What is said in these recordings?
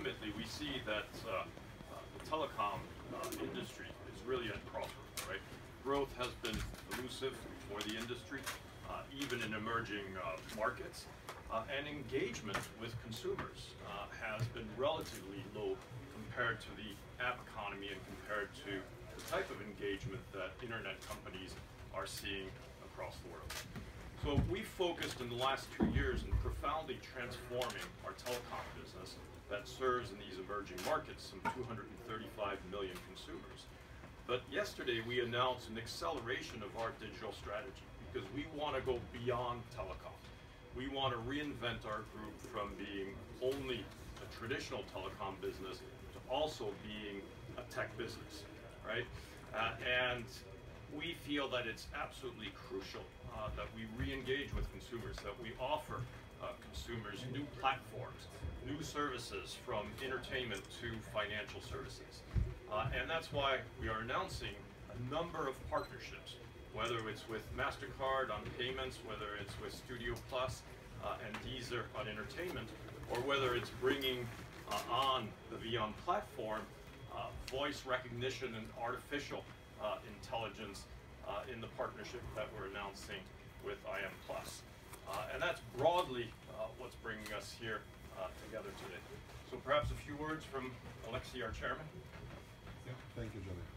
ultimately we see that the telecom industry is really at crossroads, right? Growth has been elusive for the industry, even in emerging markets, and engagement with consumers has been relatively low compared to the app economy and compared to the type of engagement that internet companies are seeing across the world. So we focused in the last 2 years in profoundly transforming our telecom business that serves in these emerging markets some 235 million consumers. But yesterday we announced an acceleration of our digital strategy because we want to go beyond telecom. We want to reinvent our group from being only a traditional telecom business to also being a tech business, right? And we feel that it's absolutely crucial that we re-engage with consumers, that we offer consumers new platforms, new services from entertainment to financial services. And that's why we are announcing a number of partnerships, whether it's with MasterCard on payments, whether it's with Studio Plus and Deezer on entertainment, or whether it's bringing on the VEON platform voice recognition and artificial intelligence in the partnership that we're announcing with VE.Am. And that's broadly what's bringing us here together today. So perhaps a few words from Alexei, our chairman. Yeah, thank you, Johnny.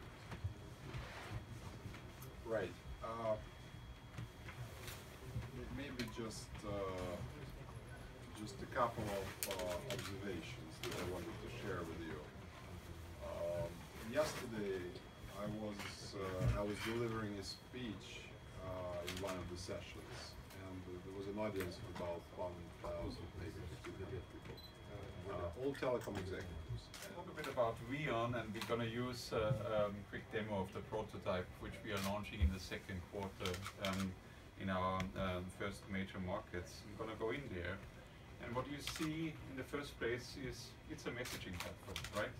Right. Maybe just a couple of observations that I wanted to share with you. Yesterday, I was delivering a speech in one of the sessions, and there was an audience of about 1,000, maybe 1,500 people. All telecom executives. Talk a bit about VEON, and we're going to use a quick demo of the prototype, which we are launching in the second quarter in our first major markets. I'm going to go in there, and what you see in the first place is it's a messaging platform, right?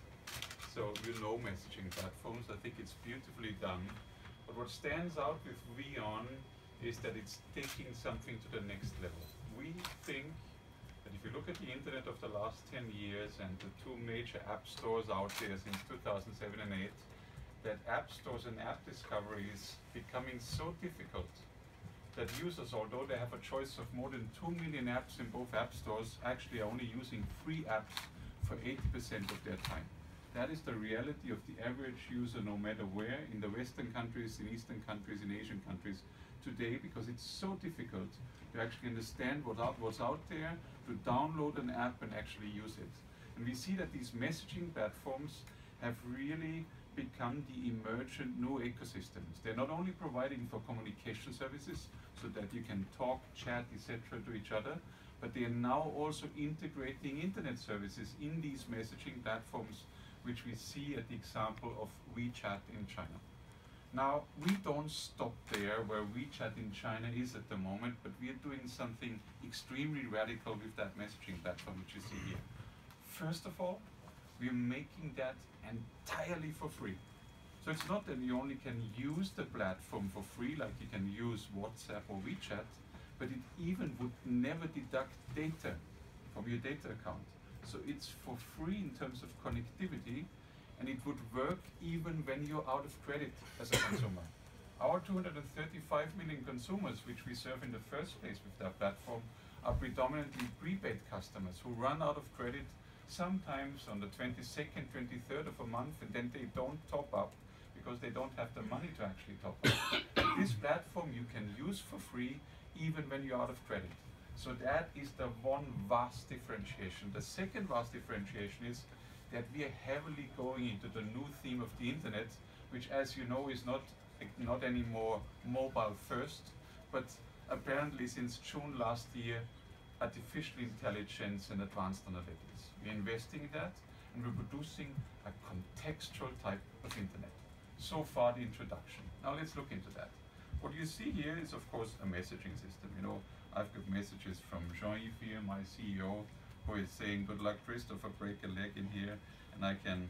So you know messaging platforms. I think it's beautifully done. But what stands out with VEON is that it's taking something to the next level. We think that if you look at the internet of the last 10 years and the two major app stores out there since 2007 and 8, that app stores and app discovery is becoming so difficult that users, although they have a choice of more than 2 million apps in both app stores, actually are only using free apps for 80% of their time. That is the reality of the average user, no matter where, in the Western countries, in Eastern countries, in Asian countries today, because it's so difficult to actually understand what's out there, to download an app and actually use it. And we see that these messaging platforms have really become the emergent new ecosystems. They're not only providing for communication services, so that you can talk, chat, etc. to each other, but they are now also integrating internet services in these messaging platforms, which we see at the example of WeChat in China. Now, we don't stop there where WeChat in China is at the moment, but we are doing something extremely radical with that messaging platform, which you see here. First of all, we are making that entirely for free. So it's not that you only can use the platform for free, like you can use WhatsApp or WeChat, but it even would never deduct data from your data account. So it's for free in terms of connectivity, and it would work even when you're out of credit as a consumer. Our 235 million consumers, which we serve in the first place with that platform, are predominantly prepaid customers who run out of credit sometimes on the 22nd, 23rd of a month, and then they don't top up because they don't have the money to actually top up. This platform you can use for free even when you're out of credit. So that is the one vast differentiation. The second vast differentiation is that we are heavily going into the new theme of the internet, which, as you know, is not anymore mobile first, but apparently since June last year, artificial intelligence and advanced analytics. We're investing in that, and we're producing a contextual type of internet. So far, the introduction. Now let's look into that. What you see here is, of course, a messaging system. You know, I've got messages from Jean-Yves here, my CEO, who is saying, "Good luck, Christopher, break a leg in here," and I can,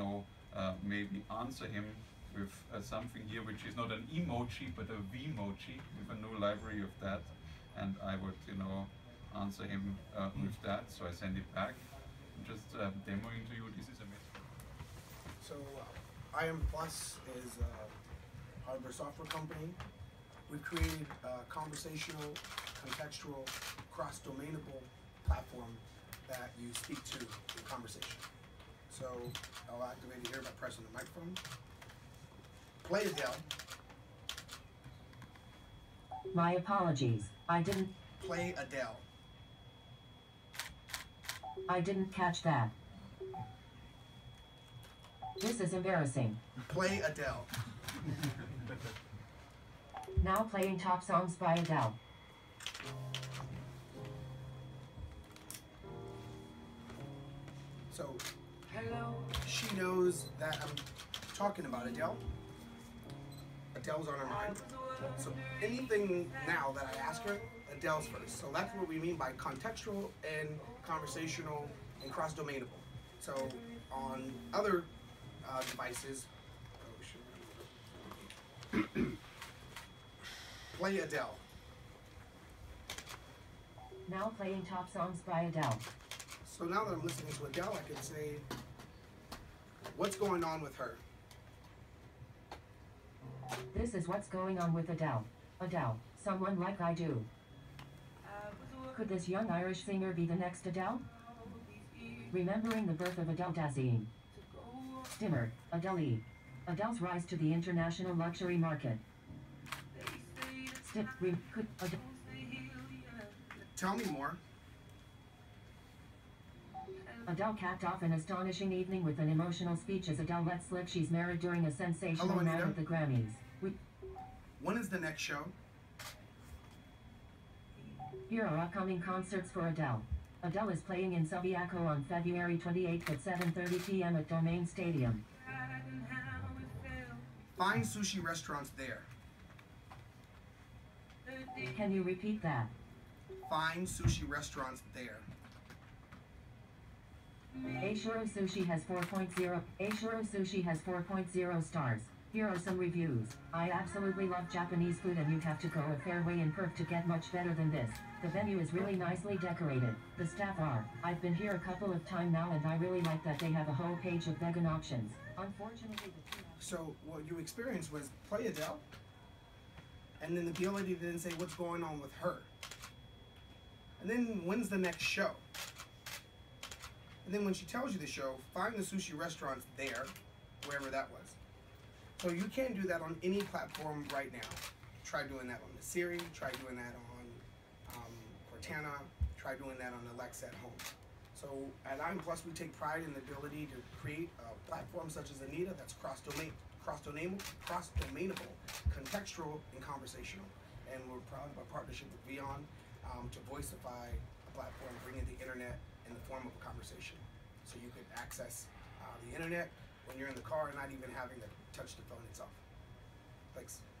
maybe answer him with something here, which is not an emoji, but a V-moji, with a new library of that, and I would, answer him with that. So I send it back. just demoing to you. This is amazing. So, VE.IAM Plus is a hardware software company. We've created a conversational, contextual, cross-domainable platform that you speak to in conversation. So I'll activate it here by pressing the microphone. Play Adele. My apologies. I didn't Play Adele. catch that. This is embarrassing. Play Adele. Now playing top songs by Adele. So she knows that I'm talking about Adele. Adele's on her mind. So anything now that I ask her, Adele's first. So that's what we mean by contextual and conversational and cross-domainable. So on other devices, play Adele. Now playing top songs by Adele. So now that I'm listening to Adele, I can say, what's going on with her? This is what's going on with Adele. Adele, someone like I do. Could this young Irish singer be the next Adele? Remembering the birth of Adele Dazeem. Dimmer, Adele. Adele's rise to the international luxury market. Could Adele... Tell me more. Adele capped off an astonishing evening with an emotional speech as Adele let slip she's married during a sensational Hello, night Anita. at the Grammys. When is the next show? Here are upcoming concerts for Adele. Adele is playing in Subiaco on February 28th at 7:30 p.m. at Domain Stadium. Find sushi restaurants there. Can you repeat that? Find sushi restaurants there. Ashuro Sushi has 4.0. Ashuro Sushi has 4.0 stars. Here are some reviews. I absolutely love Japanese food and you'd have to go a fair way in Perth to get much better than this. The venue is really nicely decorated. The staff are. I've been here a couple of times now and I really like that they have a whole page of vegan options. Unfortunately, So what you experienced was play Adele, and then the ability to then say what's going on with her. And then when's the next show? And then when she tells you the show, find the sushi restaurants there, wherever that was. So you can do that on any platform right now. Try doing that on the Siri, try doing that on Cortana, try doing that on Alexa at home. So at VE.IAM Plus, we take pride in the ability to create a platform such as Anita that's cross-domainable, contextual, and conversational. And we're proud of our partnership with VEON to voicify a platform, bringing the internet in the form of a conversation. So you could access the internet when you're in the car and not even having to touch the phone itself. Thanks.